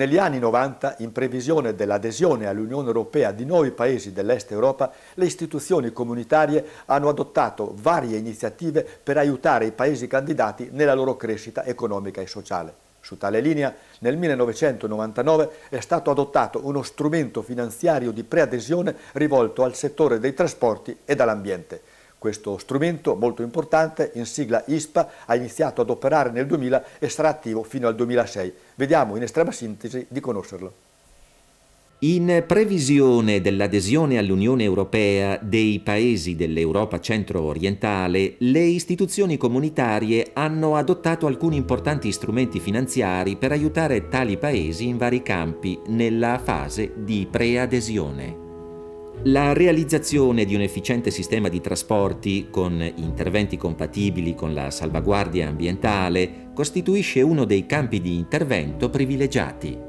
Negli anni 90, in previsione dell'adesione all'Unione Europea di nuovi paesi dell'Est Europa, le istituzioni comunitarie hanno adottato varie iniziative per aiutare i paesi candidati nella loro crescita economica e sociale. Su tale linea, nel 1999 è stato adottato uno strumento finanziario di preadesione rivolto al settore dei trasporti e dall'ambiente. Questo strumento, molto importante, in sigla ISPA, ha iniziato ad operare nel 2000 e sarà attivo fino al 2006. Vediamo in estrema sintesi di conoscerlo. In previsione dell'adesione all'Unione Europea dei paesi dell'Europa centro-orientale, le istituzioni comunitarie hanno adottato alcuni importanti strumenti finanziari per aiutare tali paesi in vari campi nella fase di preadesione. La realizzazione di un efficiente sistema di trasporti con interventi compatibili con la salvaguardia ambientale costituisce uno dei campi di intervento privilegiati.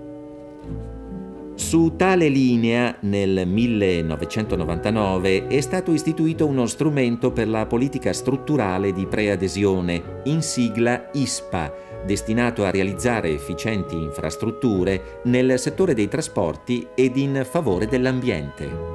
Su tale linea, nel 1999, è stato istituito uno strumento per la politica strutturale di preadesione, in sigla ISPA, destinato a realizzare efficienti infrastrutture nel settore dei trasporti ed in favore dell'ambiente.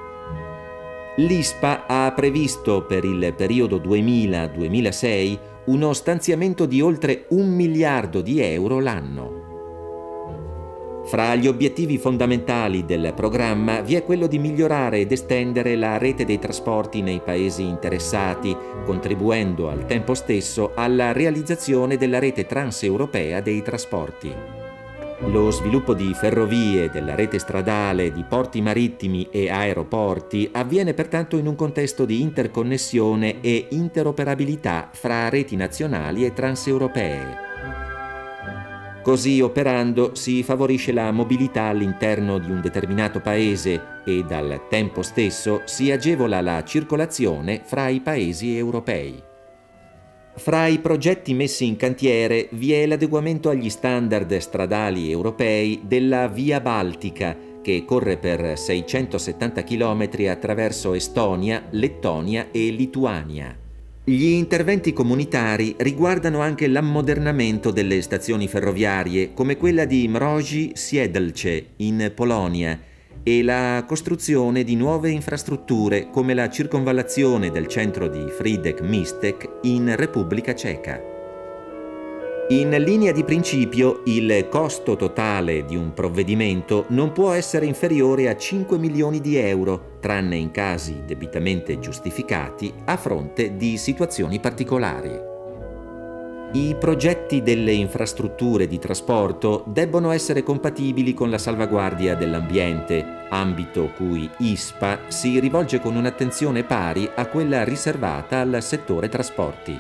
L'ISPA ha previsto per il periodo 2000-2006 uno stanziamento di oltre 1 miliardo di euro l'anno. Fra gli obiettivi fondamentali del programma vi è quello di migliorare ed estendere la rete dei trasporti nei paesi interessati, contribuendo al tempo stesso alla realizzazione della rete transeuropea dei trasporti. Lo sviluppo di ferrovie, della rete stradale, di porti marittimi e aeroporti avviene pertanto in un contesto di interconnessione e interoperabilità fra reti nazionali e transeuropee. Così operando si favorisce la mobilità all'interno di un determinato paese e al tempo stesso si agevola la circolazione fra i paesi europei. Fra i progetti messi in cantiere vi è l'adeguamento agli standard stradali europei della Via Baltica, che corre per 670 km attraverso Estonia, Lettonia e Lituania. Gli interventi comunitari riguardano anche l'ammodernamento delle stazioni ferroviarie, come quella di Mrozi-Siedlce in Polonia, e la costruzione di nuove infrastrutture come la circonvallazione del centro di Frýdek-Místek in Repubblica Ceca. In linea di principio, il costo totale di un provvedimento non può essere inferiore a 5 milioni di euro, tranne in casi debitamente giustificati a fronte di situazioni particolari. I progetti delle infrastrutture di trasporto debbono essere compatibili con la salvaguardia dell'ambiente, ambito cui ISPA si rivolge con un'attenzione pari a quella riservata al settore trasporti.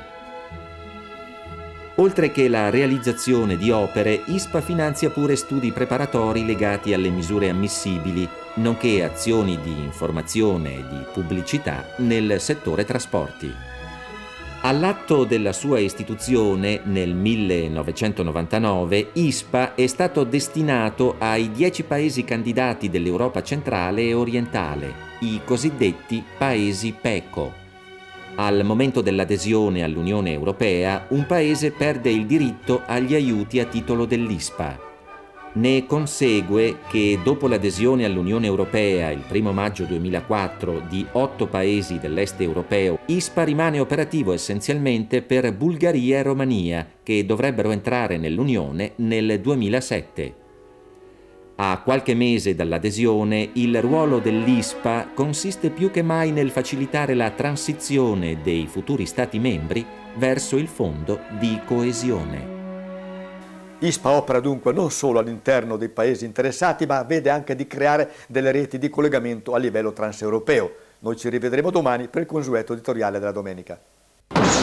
Oltre che la realizzazione di opere, ISPA finanzia pure studi preparatori legati alle misure ammissibili, nonché azioni di informazione e di pubblicità nel settore trasporti. All'atto della sua istituzione, nel 1999, ISPA è stato destinato ai 10 paesi candidati dell'Europa centrale e orientale, i cosiddetti paesi PECO. Al momento dell'adesione all'Unione Europea, un paese perde il diritto agli aiuti a titolo dell'ISPA. Ne consegue che dopo l'adesione all'Unione Europea il 1 maggio 2004 di 8 paesi dell'est europeo, ISPA rimane operativo essenzialmente per Bulgaria e Romania, che dovrebbero entrare nell'Unione nel 2007. A qualche mese dall'adesione, il ruolo dell'ISPA consiste più che mai nel facilitare la transizione dei futuri Stati membri verso il fondo di coesione. ISPA opera dunque non solo all'interno dei paesi interessati, ma vede anche di creare delle reti di collegamento a livello transeuropeo. Noi ci rivedremo domani per il consueto editoriale della domenica.